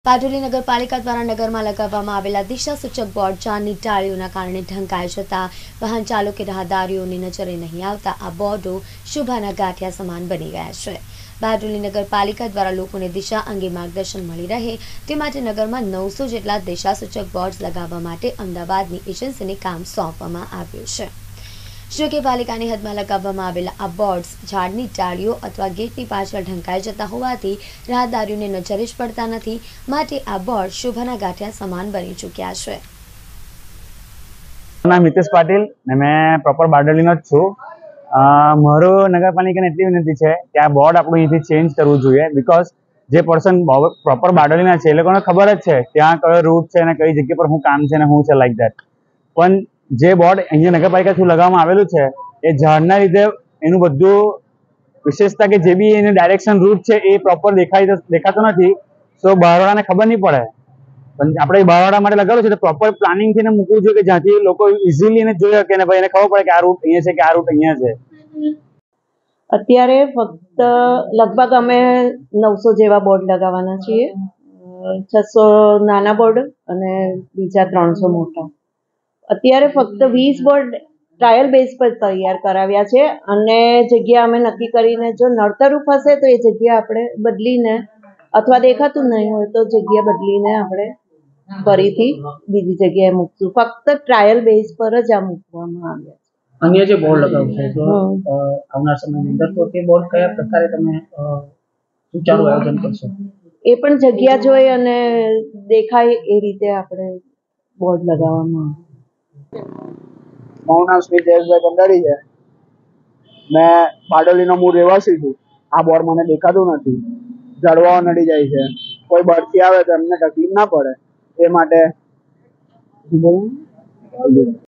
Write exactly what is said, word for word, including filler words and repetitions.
બારડોલી નગરપાલિકા દ્વારા નગરમાં લગાવવામાં આવેલા દિશા સૂચક બોર્ડ ચારની ટાળીઓના કારણે ઢંકાઈ જતા વાહન ચાલકો રાહદારીઓની નજરે નહીં આવતા આ બોર્ડો શોભાના ગાંઠિયા સમાન બની ગયા છે। બારડોલી નગરપાલિકા દ્વારા લોકોને દિશા અંગે માર્ગદર્શન મળી રહે તે માટે નગરમાં નવસો જેટલા દિશા સૂચક બોર્ડ લગાવવા માટે અમદાવાદની એજન્સીને કામ સોંપવામાં આવ્યું છે। જો કે પાલિકાની હદમાં લગાવવામાં આવેલા આ બોર્ડ્સ ઝાડની ટાળીઓ અથવા ગેટની પાછળ ઢંકાઈ જતા હોવાથી રાહદારીઓને નજરે જ પડતા નથી, માટે આ બોર્ડ શોભાના ગાંઠિયા સમાન બની ચૂક્યા છે। નામ મિતેશ પાટીલ ને મેં પ્રોપર બારડોલીનો જ છું। મારો નગરપાલિકાને એટલી વિનંતી છે કે આ બોર્ડ આપણું અહીંથી ચેન્જ કરવું જોઈએ, બીકોઝ જે પર્સન પ્રોપર બારડોલીના છે એ લોકોને ખબર જ છે ત્યાં કયો રૂટ છે અને કઈ જગ્યા પર શું કામ છે અને શું છે લાઈક દેટ, પણ જે બોર્ડ અહીંયા નગરપાલિકા થ્રુ લગાવવામાં આવેલું છે એ ઝાડના લીધે એનું બધું વિશેષતા કે જે બી એનું ડાયરેક્શન રૂટ છે એ પ્રોપર દેખાય દેખાતો નથી। સો બહારવાળાને ખબર નહીં પડે, પણ આપણે બહારવાળા માટે લગાવેલું છે તો પ્રોપર પ્લાનિંગ થઈને મૂકવું જોઈએ કે જ્યાંથી લોકો ઇઝીલી એને જોઈ શકે ને ભાઈ એને ખબર પડે કે આ રૂટ અહીંયા છે કે આ રૂટ અહીંયા છે। અત્યારે ફક્ત લગભગ અમે નવસો જેવા બોર્ડ લગાવવાના છીએ, છસો નાના બોર્ડ અને બીજા ત્રણસો મોટા। અત્યારે ફક્ત વીસ બોર્ડ ટ્રાયલ બેઝ પર તૈયાર કરાવ્યા છે અને જગ્યા અમે નક્કી કરીને જો નડતરરૂપ હશે તો એ જગ્યા આપણે બદલીને અથવા દેખાતું નહીં હોય તો જગ્યા બદલીને આપણે ફરીથી બીજી જગ્યાએ મૂકશું। ફક્ત ટ્રાયલ બેઝ પર જ આ મૂકવામાં આવ્યા છે। અન્ય જે બોર્ડ લગાવશે તો આવનાર સમયની અંદર તો તે બોર્ડ કયા પ્રકારે તમે સુચારું આયોજન કરશો? એ પણ જગ્યા જોઈ અને દેખાય એ રીતે આપણે બોર્ડ લગાવવામાં આવે। મારું નામ શ્રી જયેશભાઈ ભંડારી છે। મેં બારડોલીનો મૂળ રહેવાસી છું। આ બોર્ડ મને દેખાતું નથી, ઝાડવાઓ નડી જાય છે, કોઈ બહારથી આવે તો એમને તકલીફ ના પડે એ માટે